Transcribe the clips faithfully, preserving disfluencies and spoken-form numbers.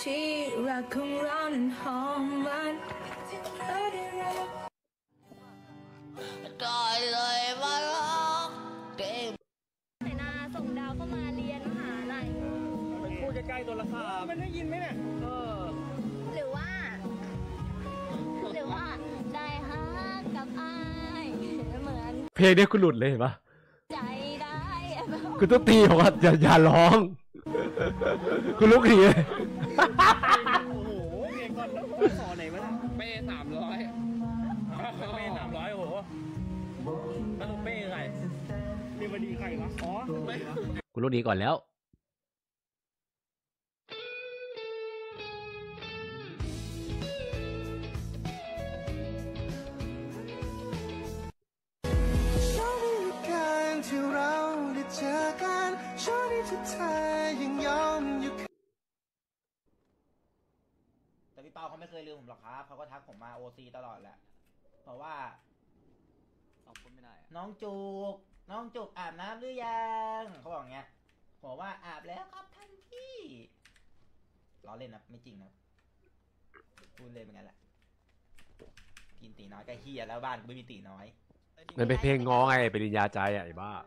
ที่รักของเรานั้นหอมหวานได้เลยมาลองเกมไหนนาส่งดาวเข้ามาเรียนมหาลัยมันพูดใกล้ๆตัวละครมันได้ยินไหมเนี่ยเออหรือว่าหรือว่าได้ฮักกับไอ้เหมือนเพลงนี้กูหลุดเลยเห็นปะใจได้กูต้องตีบอกว่าอย่าอย่าร้องกูลุกหนีเลยโอ้โหเพลงก่อนแล้วสอนไหนวะเป้สามร้อยเป้สามร้อยโอ้โหแล้วเป้ใครนี่มาดีใครวะอ๋อกูลุกหนีก่อนแล้วแต่พี่เปาเขาไม่เคยลืมผมหรอกครับเขาก็ทักผมมาโอซีตลอดแหละเพราะว่าตอบคนไม่ได้น้องจุกน้องจุกอาบน้ำหรือยังเขาบอกเงี้ยบอกว่าอาบแล้วครับท่านพี่ล้อเล่นนะไม่จริงนะพูดเล่นเป็นไงแหละกินตีน้อยก็เฮียแล้วบ้านกูไม่มีตีน้อยมันเป็นเพลงง้อไงปริญญาใจอ่ะไอ้บ้า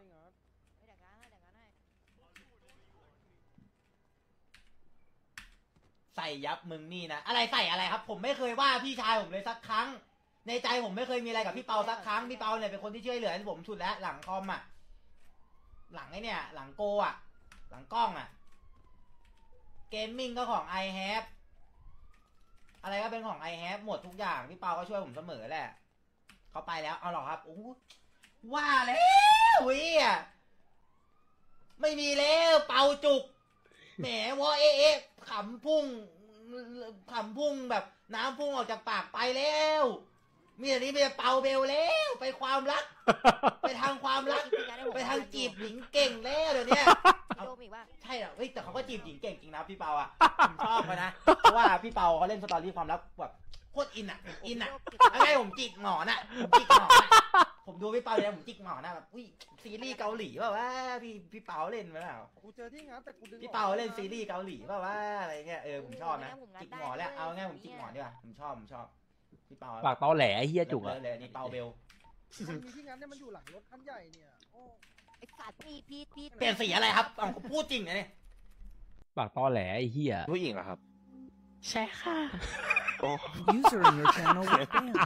ใส่ยับมึงนี่นะอะไรใส่อะไรครับผมไม่เคยว่าพี่ชายผมเลยสักครั้งในใจผมไม่เคยมีอะไรกับพี่เปาสักครั้งพี่เปาเนี่ยเป็นคนที่ช่วยเหลือผมสุดแล้วหลังคอมอ่ะหลังไอ้เนี่ยหลังโกอ่ะหลังกล้องอ่ะเกมมิ่งก็ของ I have อะไรก็เป็นของ I have หมดทุกอย่างพี่เปาก็ช่วยผมเสมอแหละเขาไปแล้วเอาหรอครับโอ้ว่าแล้วเว้ยไม่มีแล้วเปาจุกแหมวอเอเอขำพุ่งขำพุ่งแบบน้ำพุ่งออกจากปากไปแล้วมีแต่นี้ไปเป่าเบลแล้วไปความรักไปทางความรักไปทางจีบหญิงเก่งแล้วเดี๋ยวนี้ใช่เหรอเฮ้ยแต่เขาก็จีบหญิงเก่งจริงนะพี่เปาอ่ะผมชอบเขานะเพราะว่าพี่เปาเขาเล่นสตอรี่ความรักแบบโคตรอินอ่ะอินอ่ะอะไรผมจิกหมอนอ่ะผมจิกหมอนผมดูพี่เปาเลยผมจิกหมอนนะแบบอุ้ยซีรีส์เกาหลีป่าวว่าพี่พี่เปาเล่นไหมล่ะกูเจอที่งานแต่กูดึงพี่เปาเล่นซีรีส์เกาหลีป่าวว่าอะไรเงี้ยเออผมชอบนะจิกหมอนแล้วเอาง่ายผมจิกหมอนดีกว่าผมชอบผมชอบพี่เปาปากตอแหลไอ้เฮียจุกอะเลยนี่เปาเบลมีที่งานเนี่ยมันอยู่หลังรถคันใหญ่เนี่ยไอ้สัตว์พี่พี่พี่เปลี่ยนสีอะไรครับผมพูดจริงนะเนี่ยปากตอแหลไอ้เฮียผู้หญิงเหรอครับใช่ค่ะ User in your channel was banned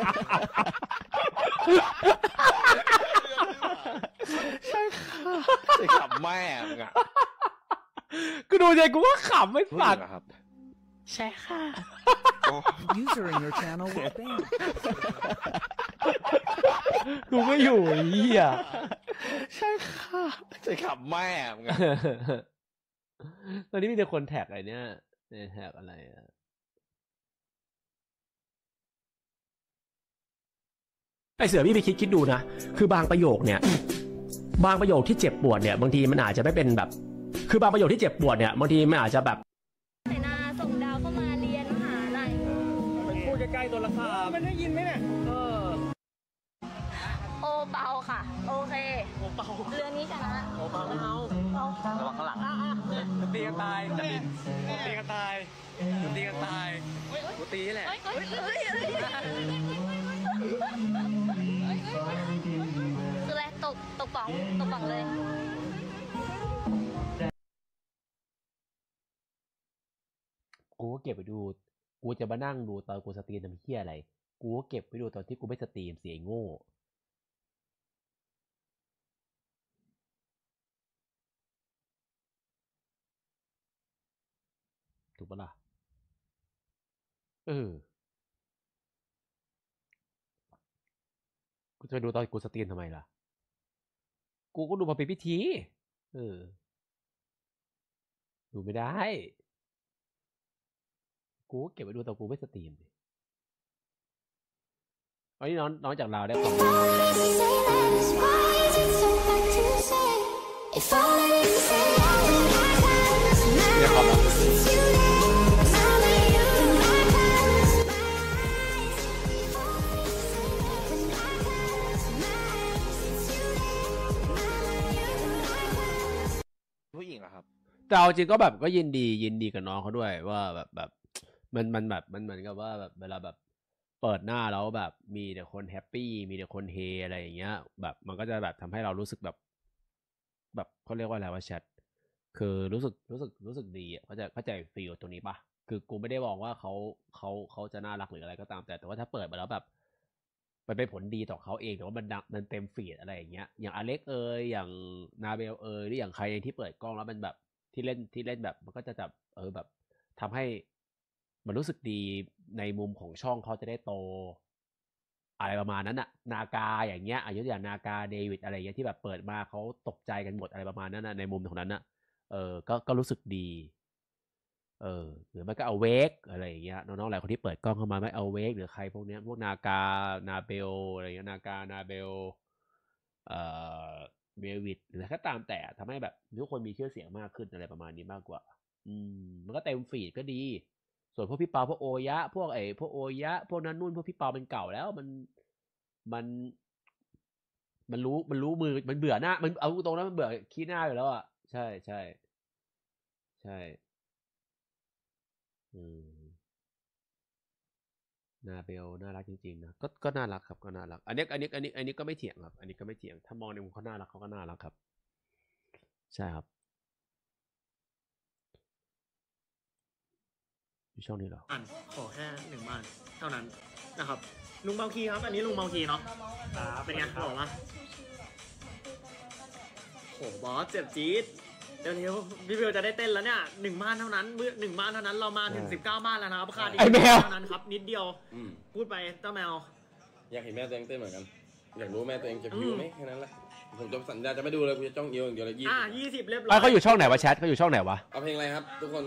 ใช่ค่ะจะขำแม่มึงอ่ะกูดูใจกูว่าขำไม่ฝันครับใช่ค่ะ User in your channel was banned กูไม่อยู่ไอ้เหี้ยใช่ค่ะจะขำแม่มึงอ่ะตอนนี้มีแต่คนแท็กอะไรเนี่ยแท็กอะไรอ่ะไอเสือพี่ไปคิดคิดดูนะคือบางประโยคเนี่ยบางประโยคที่เจ็บปวดเนี่ยบางทีมันอาจจะไม่เป็นแบบคือบางประโยคที่เจ็บปวดเนี่ยบางทีมันอาจจะแบบไหนนาส่งดาวเข้ามาเรียนมหาลัยมันพูดใกล้ๆตัวละครมันได้ยินไหมเนี่ยเออโอเปาค่ะโอเคโอเปาเรื่องนี้ชนะโอเปาไม่เอาระวังข้างหลังจะตีกันตายจะบินตีกันตายตีกันตายกูตีแหละคืออะไรตกตกป๋องตกป๋องเลยกูก็เก็บไปดูกูจะมานั่งดูตอนกูสตรีมทำเหี้ยอะไรกูก็เก็บไปดูตอนที่กูไม่สตรีมเสียโง่ถูกปะล่ะเออกูจะไปดูตอนกูสตรีมทำไมล่ะกูก็ดูมาเป็นพิธีเออดูไม่ได้กูเก็บไปดูตอนกูไม่สตรีมดิอันนี้น้องน้องจากเราได้ของเนี่ยครับผู้หญิงเหรอครับแต่เอาจริงก็แบบก็ยินดียินดีกับน้องเขาด้วยว่าแบบแบบมันมันแบบมันเหมือนกับว่าแบบเวลาแบบเปิดหน้าแล้วแบบมีแต่คนแฮปปี้มีแต่คนเฮอะไรอย่างเงี้ยแบบมันก็จะแบบทำให้เรารู้สึกแบบแบบเขาเรียกว่าอะไรว่าแชทคือรู้สึกรู้สึกรู้สึกดีอ่ะเขาจะเข้าใจฟีลตรงนี้ปะคือกูไม่ได้มองว่าเขาเขาเขาจะน่ารักหรืออะไรก็ตามแต่แต่ว่าถ้าเปิดมาแล้วแบบมันเป็นผลดีต่อเขาเองแต่ว่ามันดังมันเต็มฟีดอะไรอย่างเงี้ยอย่างอเล็กเอยอย่างนาเบลเอยหรืออย่างใครที่เปิดกล้องแล้วมันแบบที่เล่นที่เล่นแบบมันก็จะแบบเออแบบทำให้มันรู้สึกดีในมุมของช่องเขาจะได้โตอะไรประมาณนั้นน่ะนากาอย่างเงี้ยอายุอย่างนากาเดวิดอะไรเงี้ยที่แบบเปิดมาเขาตกใจกันหมดอะไรประมาณนั้นน่ะในมุมของนั้นน่ะเออก็ก็รู้สึกดีเออหรือไม่ก็เอาเวกอะไรอย่างเงี้ยน้องๆหลายคนที่เปิดกล้องเข้ามาไม่เอาเวกหรือใครพวกเนี้ยพวกนากานาเบลอะไรเงี้ยนากานาเบลเอ่อเดวิดหรืออะไรก็ตามแต่ทำให้แบบทุกคนมีชื่อเสียงมากขึ้นอะไรประมาณนี้มากกว่าอืมมันก็เต็มฟีดก็ดี ส่วนพวกพี่เปาพวกโอยะพวกไอ้พวกโอยะพวกนั้นนู่นพวกพี่เปาเป็นเก่าแล้วมันมันมันรู้มันรู้มือมันเบื่อหน้ามันเอาตรงนั้นมันเบื่อขี้หน้าอยู่แล้วอ่ะใช่ใช่ใช่อืมนาเบลน่ารักจริงๆนะก็ก็น่ารักครับก็น่ารักอันนี้อันนี้อันนี้อันนี้ก็ไม่เถียงครับอันนี้ก็ไม่เถียงถ้ามองในมุมเขาน่ารักเขาก็น่ารักครับใช่ครับอยู่ช่องนี้เหรอบ้านขอแค่หนึ่งบ้านเท่านั้นนะครับลุงเมาคีครับอันนี้ลุงเมาคีเนาะเป็นไงบอกว่าโหบอสเจ็บจี๊ดเดี๋ยวนี้พี่เบลจะได้เต้นแล้วเนี่ยหนึ่งบ้านเท่านั้นมือหนึ่งบ้านเท่านั้นเรามาถึงสิบเก้าบ้านแล้วนะครับค่าดีไอ้แมวเท่านั้นครับนิดเดียวอืมพูดไปเจ้าแมวอยากเห็นแม่ตัวเองเต้นเหมือนกัน อยากรู้แม่ตัวเองจะพิวไหมแค่นั้นแหละ ผมจะสัญญาจะไม่ดูเลยผมจะจ้องเดียวอย่างเดียวเลยยี่อ่าสิบยี่สิบเรียบร้อไอ้ยเขาอยู่ช่องไหนวะแชทเขาอยู่ช่องไหนวะเอาเพลงอะไรครับ ทุกคน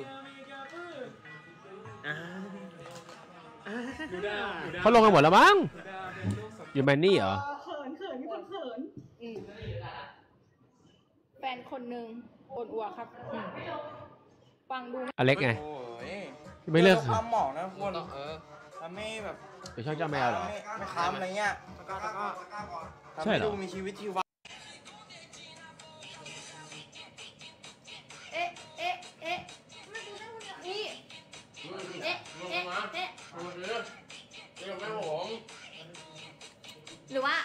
อ่าอ่าเขาลงกันหมดแล้วมั้งอยู่แมนนี่เหรอเขินเขินมีคนเขินอืมแฟนคนหนึ่งอดอัวครับอืมฟังดูอเล็กไงโอ้ยไม่เลิกพื่อความเหมาะนะคุณทำให้แบบอยู่ช่องเจ้าแมวเหรอไม่ไม่ค้ำอะไรเงี้ยแล้วก็แล้วก็ทำใช่ให้เหรอดูมีชีวิตชีวาเอ๊ะเอ๊ะเอ๊ะไม่ดูได้คุณนี่เอ๊ะเอ๊ะเอ๊ะหรือว่า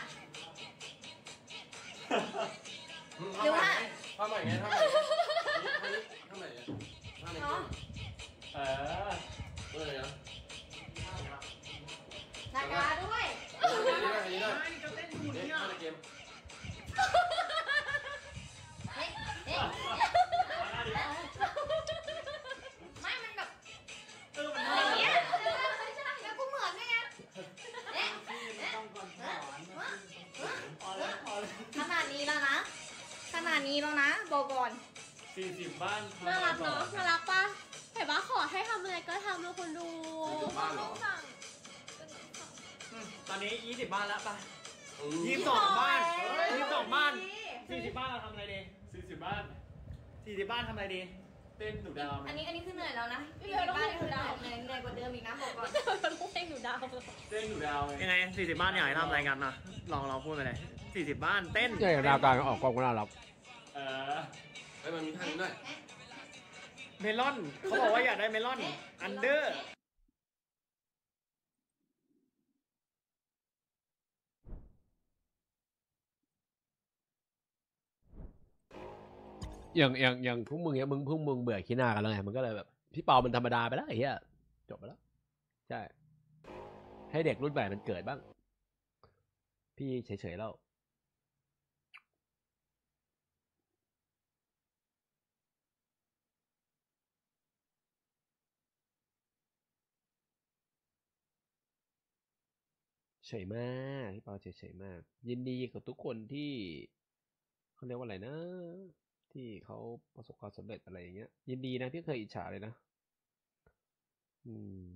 หรือว่าทำใหม่ไงทำใหม่ทำใหม่ทำใหม่อ๋อเออเออนะนากาด้วยอันนี้ได้อันนี้ได้นี่ท่าในเกมเอ๊ะเอ๊ะไม่มันแบบอะไรเงี้ยไม่ใช่แล้วกูเหมือนไงเอ๊ะเอ๊ะขนาดนี้แล้วนะขนาดนี้แล้วนะบอกก่อนสี่สิบบ้านน่ารักเนาะน่ารักปะเห็นปะขอให้ทำอะไรก็ทำแล้วคนดูบ้านเหรอสั่งตอนนี้ยี่สิบบ้านแล้วไปยี่สิบสองบ้านยี่สิบสองบ้านสี่สิบบ้านเราทำอะไรดีสี่สิบบ้านสี่สิบบ้านทำอะไรดีเต้นหนูดาวไหมอันนี้อันนี้คือเหนื่อยแล้วนะพี่บ้านนี่คือเหนื่อยเหนื่อยเหนื่อยกว่าเดิมอีกนะบอกก่อนเราต้องเพลงหนูดาวเต้นหนูดาวยังไงสี่สิบบ้านอยากให้ทำอะไรกันนะลองเราพูดไปเลยสี่สิบบ้านเต้นใช่ดาวกลางออกกล้องก็น่ารักเออเฮ้ยมันมีท่านี้ด้วยเมลอนเขาบอกว่าอยากได้เมลอนอันเดอร์อย่างอย่างอย่างพวกมึงเนี้ยมึงพวกมึงเบื่อขี้หน้ากันแล้วไงมันก็เลยแบบพี่เปามันธรรมดาไปแล้วไอ้เหี้ยจบไปแล้วใช่ให้เด็กรุ่นใหม่มันเกิดบ้างพี่เฉยๆแล้วเฉยมากพี่เปาเฉยๆมากยินดีกับทุกคนที่เขาเรียกว่าอะไรนะที่เขาประสบความสำเร็จอะไรอย่างเงี้ยยินดีนะพี่เคยอิจฉาเลยนะอืม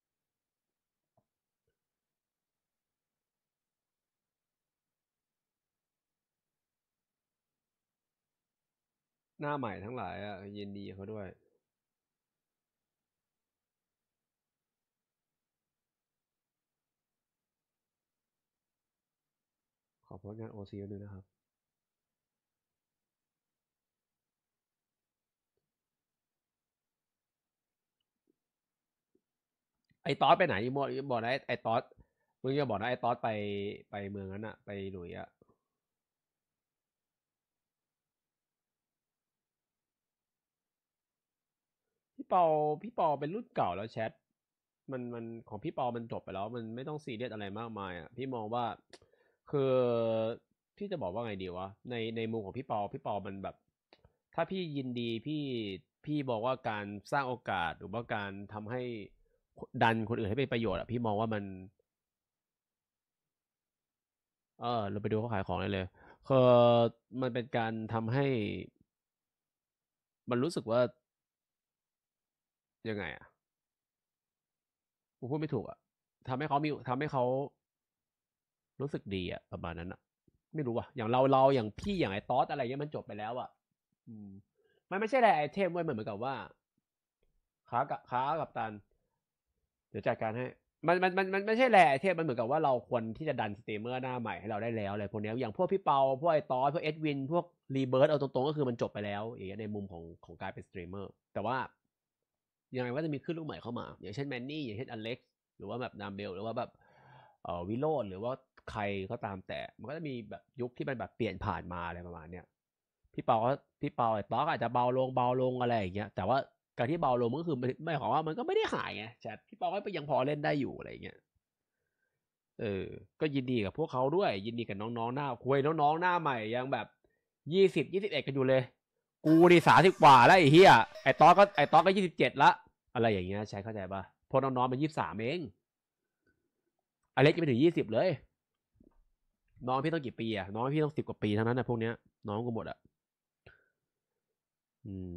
หน้าใหม่ทั้งหลายอ่ะยินดีเขาด้วยขอโพสต์งานโอซีด้วยนะครับไอ้ตอสไปไหนบอกบอกนะไอ้ไอ้ตอสมึงจะบอกนะไอ้ตอสไปไปเมืองนั้นอะไปหลุยอะพี่เปาพี่เปาเป็นรุ่นเก่าแล้วแชทมันมันของพี่เปามันจบไปแล้วมันไม่ต้องซีเรียสอะไรมากมายอะพี่มองว่าคือพี่จะบอกว่าไงดีวะในในมุมของพี่เปาพี่เปามันแบบ ถ้าพี่ยินดีพี่พี่บอกว่าการสร้างโอกาสหรือว่าการทำให้ดันคนอื่นให้เป็นประโยชน์อะพี่มองว่ามัน เออเราไปดูเขาขายของได้เลยคือมันเป็นการทำให้ มันรู้สึกว่ายังไงอะผมพูดไม่ถูกอะทำให้เขามีทำให้เขารู้สึกดีอะประมาณนั้นอะไม่รู้อะอย่างเราเราอย่างพี่อย่างไอ้ตอสอะไรเงี้ยมันจบไปแล้วอะอืมมันไม่ใช่อะไรไอเทมเว้ยเหมือนเหมือนกับว่าขากับขากับตัน เดี๋ยวจัดการให้ มันมันมันมันไม่ใช่แหละไอเทมมันเหมือนกับว่าเราควรที่จะดันสตรีมเมอร์หน้าใหม่ให้เราได้แล้วอะไรพวกเนี้ยอย่างพวกพี่เปาพวกไอตอสพวกเอ็ดวินพวกรีเบิร์ตเอาตรงๆก็คือมันจบไปแล้วอย่างเงี้ยในมุมของของการเป็นสตรีมเมอร์แต่ว่ายังไงว่าจะมีขึ้นลูกใหม่เข้ามา อย่างเช่นแมนนี่อย่างเช่นอเล็กซ์หรือว่าแบบนามเบลหรือว่าแบบเอ่อวิโรจน์หรือว่าใครก็ตามแต่มันก็จะมีแบบยุคที่มันแบบเปลี่ยนผ่านมาอะไรประมาณเนี้ยพี่เปาก็พี่เปาไอ้ตอสอาจจะเบาลงเบาลงอะไรอย่างเงี้ยแต่ว่าการที่เบาลงมันก็คือไม่หมายความว่ามันก็ไม่ได้หายไงแชทพี่เปาก็ยังพอเล่นได้อยู่อะไรอย่างเงี้ย เออ ก็ยินดีกับพวกเขาด้วย ยินดีกับน้องๆหน้าคุยน้องๆหน้าใหม่ยังแบบยี่สิบยี่สิบเอ็ดกันอยู่เลย กูนี่สามสิบกว่าแล้วไอ้เหี้ยไอ้ต๊อกก็ไอ้ต๊อกก็ยี่สิบเจ็ดละอะไรอย่างเงี้ยใช้เข้าใจป่ะพวกน้องๆมันยี่สิบสามเองอเล็กยังไม่ถึงยี่สิบเลย น้องพี่ต้องกี่ปีอะน้องพี่ต้องสิบกว่าปีเท่านั้นนะพวกเนี้ยน้องกูหมดอะอืม